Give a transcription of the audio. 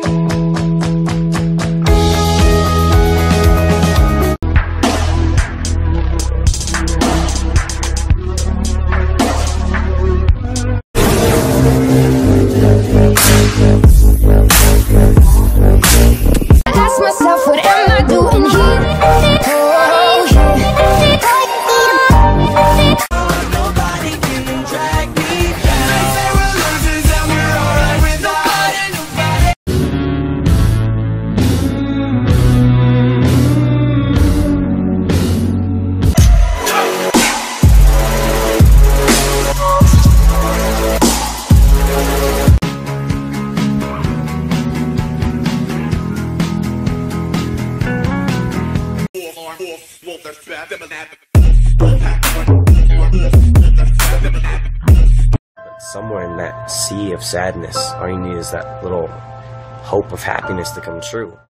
Somewhere in that sea of sadness, all you need is that little hope of happiness to come true.